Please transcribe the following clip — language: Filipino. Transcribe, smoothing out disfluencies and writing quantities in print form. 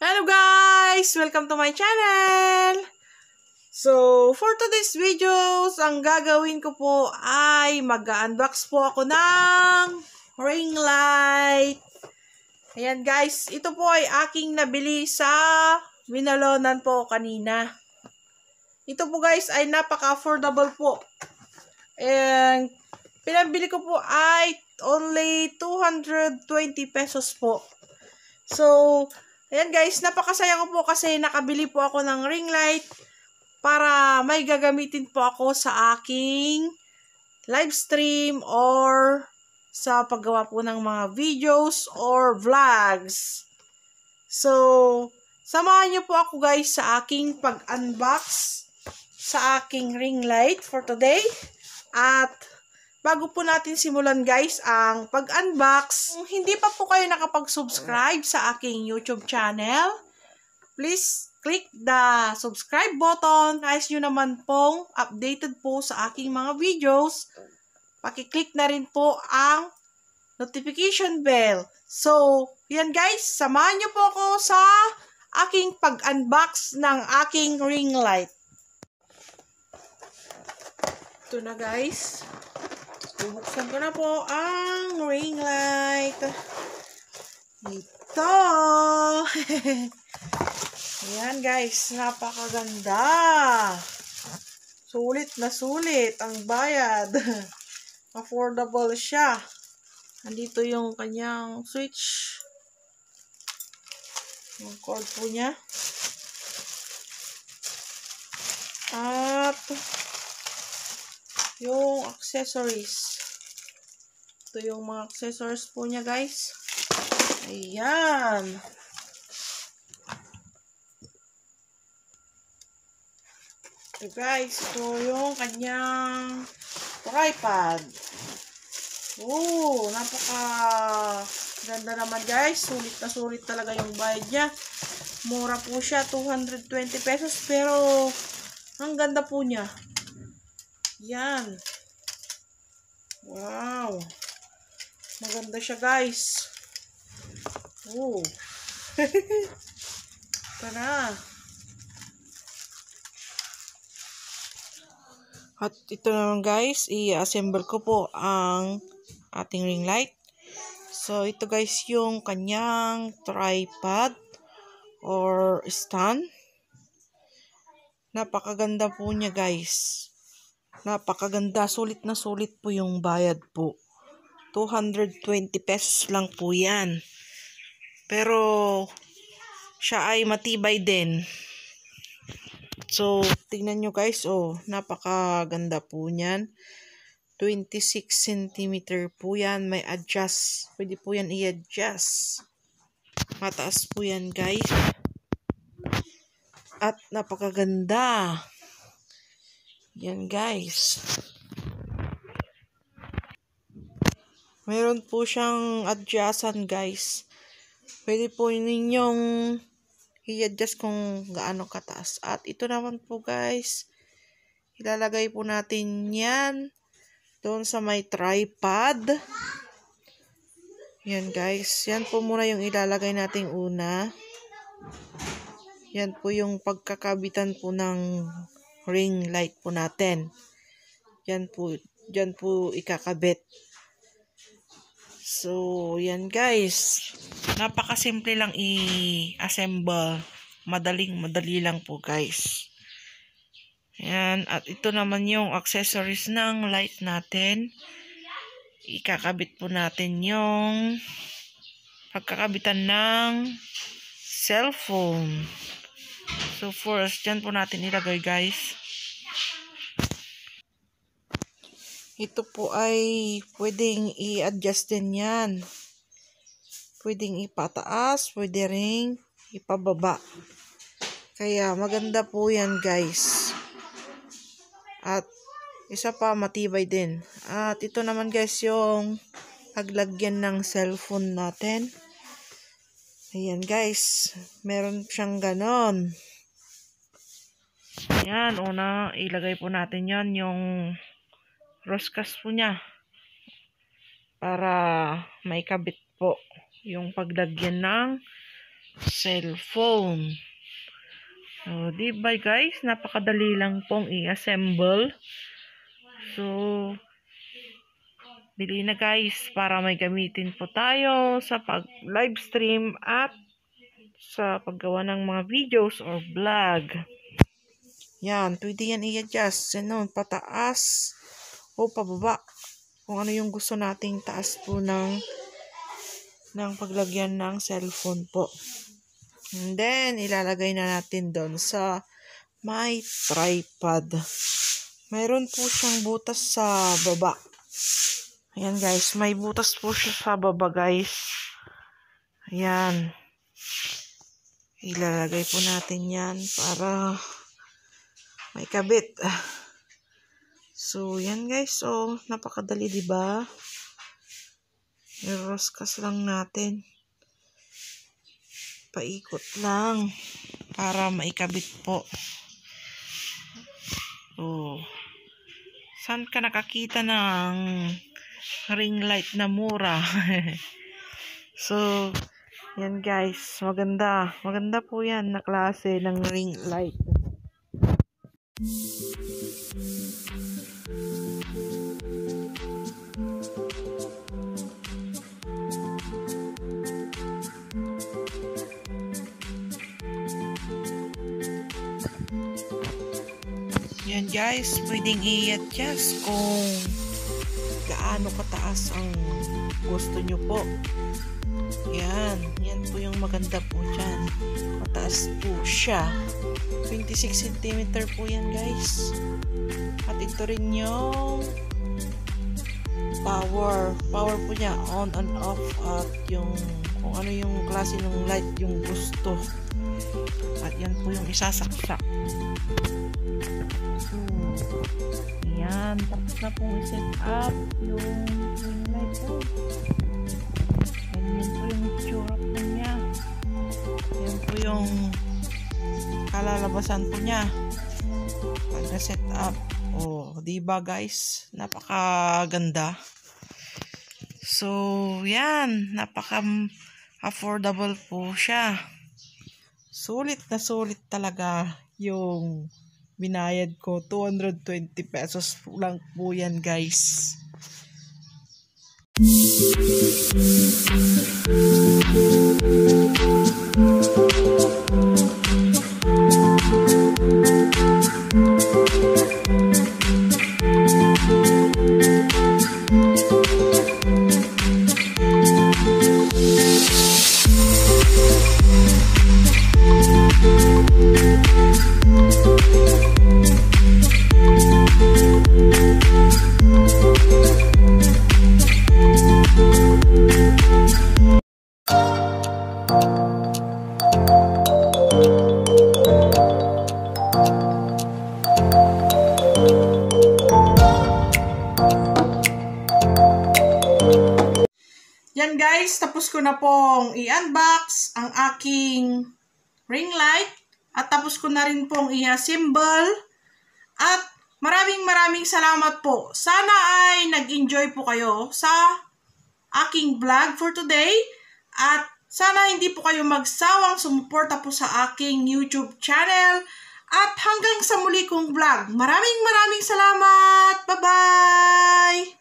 Hello guys! Welcome to my channel! So, for today's videos, ang gagawin ko po ay mag-unbox po ako ng ring light. Ayan guys, ito po ay aking nabili sa Winalonan po kanina. Ito po guys ay napaka-affordable po. And pinabili ko po ay only 220 pesos po. So, ayan guys, napakasaya ko po kasi nakabili po ako ng ring light para may gagamitin po ako sa aking live stream or sa paggawa po ng mga videos or vlogs. So, samahan niyo po ako guys sa aking pag-unbox sa aking ring light for today. At bago po natin simulan guys ang pag-unbox, kung hindi pa po kayo nakapag-subscribe sa aking YouTube channel, please click the subscribe button. Nais nyo naman pong updated po sa aking mga videos, pakiclick na rin po ang notification bell. So, yan guys, samahan nyo po ako sa aking pag-unbox ng aking ring light. Ito na guys. Bubuksan ko na po ang ring light. Ito. Ayan guys, napakaganda. Sulit na sulit ang bayad. Affordable siya. Nandito yung kanyang switch. Yung cord po niya. At yung accessories. Ito yung mga accessories po niya guys. Ayan. Ito guys, ito yung kanyang tripod. Napaka ganda naman guys. Sulit na sulit talaga yung bayad niya. Mura po siya, 220 pesos. Pero, ang ganda po niya. Yan. Wow. Maganda siya guys. Tara. At ito naman guys, i-assemble ko po ang ating ring light. So ito guys yung kanyang tripod or stand. Napakaganda po niya guys. Napakaganda, sulit na sulit po yung bayad po. 220 pesos lang po yan. Pero siya ay matibay din. So, tingnan nyo guys, napakaganda po niyan. 26 cm po yan, may adjust. Pwede po yan i-adjust. Mataas po yan guys. At napakaganda. Yan guys. Meron po siyang adjustan guys. Pwede po ninyong i-adjust kung gaano kataas. At ito naman po guys, ilalagay po natin yan doon sa may tripod. Yan guys, yan po muna yung ilalagay nating una. Yan po yung pagkakabitan po ng ring light po natin. Yan po, dyan po ikakabit. So, yan guys. Napakasimple lang i-assemble. Madali lang po guys. Yan. At ito naman yung accessories ng light natin. Ikakabit po natin yung pagkakabitan ng cellphone. So, first, dyan po natin ilagay guys. Ito po ay pwedeng i-adjust din yan. Pwedeng ipataas, pwede ring ipababa. Kaya maganda po yan guys. At isa pa, matibay din. At ito naman guys yung paglagyan ng cellphone natin. Ayan guys, meron siyang ganon. Ayan, una ilagay po natin yan yung roscas po niya para maikabit po yung paglagyan ng cellphone. So, diba guys, napakadali lang pong i-assemble. So, bili na guys para may gamitin po tayo sa pag-live stream at sa paggawa ng mga videos or vlog. Yan, pwede yan i-adjust. Yan, pataas o pababa. Kung ano yung gusto nating taas po ng paglagyan ng cellphone po. And then, ilalagay na natin doon sa may tripod. Mayroon po siyang butas sa baba. Ayan guys, may butas po siya sa baba guys. Ayan. Ilalagay po natin yan para may kabit. So, yan guys. So, napakadali diba? I-roscas lang natin. Paikot lang para maikabit po. So, saan ka nakakita ng ring light na mura? So, yan guys. Maganda. Maganda po yan na klase ng ring light. Yan guys, pwedeng i-adjust kung gaano kataas ang gusto nyo po. Yan po yung maganda po dyan. Mataas po siya. 26 cm po yan guys. At ito rin yung power po niya, on and off, at yung kung ano yung klase ng light yung gusto. At yan po yung isasaksak. Yan, tapos na pong i-set up yung ring light po. Yan po yung itsura po niya. Yan po yung kalalabasan po niya pag na-set up. Oh, diba guys? Napakaganda. So, yan. Napaka-affordable po siya. Sulit na sulit talaga yung binayad ko. 220 pesos lang po yan guys. Yan guys, tapos ko na pong i-unbox ang aking ring light at tapos ko na rin pong i-assemble at maraming salamat po. Sana ay nag-enjoy po kayo sa aking vlog for today at sana hindi po kayo magsawang sumuporta po sa aking YouTube channel at hanggang sa muli kong vlog. Maraming salamat. Bye-bye!